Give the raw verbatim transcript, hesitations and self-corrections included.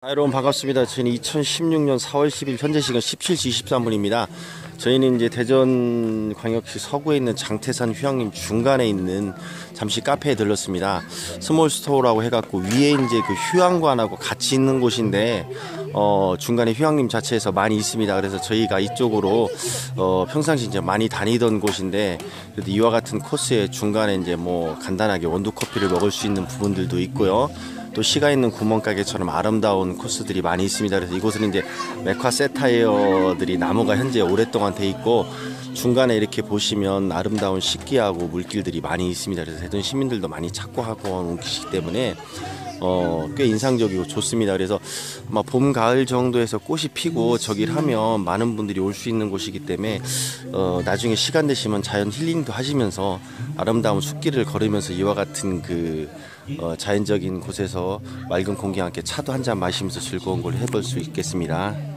아, 여러분 반갑습니다. 저희는 이천십육 년 사월 십일 현재 시간 십칠 시 이십삼 분입니다. 저희는 이제 대전광역시 서구에 있는 장태산 휴양림 중간에 있는 잠시 카페에 들렀습니다. 스몰 스토어라고 해갖고 위에 이제 그 휴양관하고 같이 있는 곳인데 어 중간에 휴양림 자체에서 많이 있습니다. 그래서 저희가 이쪽으로 어 평상시 이제 많이 다니던 곳인데 그래도 이와 같은 코스에 중간에 이제 뭐 간단하게 원두 커피를 먹을 수 있는 부분들도 있고요. 또 시가 있는 구멍가게처럼 아름다운 코스들이 많이 있습니다. 그래서 이곳은 이제 메카 세타이어들이 나무가 현재 오랫동안 돼 있고 중간에 이렇게 보시면 아름다운 식기하고 물길들이 많이 있습니다. 그래서 대전 시민들도 많이 찾고 하고 온 곳이기 때문에 어, 꽤 인상적이고 좋습니다. 그래서 아마 봄, 가을 정도에서 꽃이 피고 저기를 하면 많은 분들이 올 수 있는 곳이기 때문에 어, 나중에 시간 되시면 자연 힐링도 하시면서 아름다운 숲길을 걸으면서 이와 같은 그 어, 자연적인 곳에서 맑은 공기와 함께 차도 한잔 마시면서 즐거운 걸 해볼 수 있겠습니다.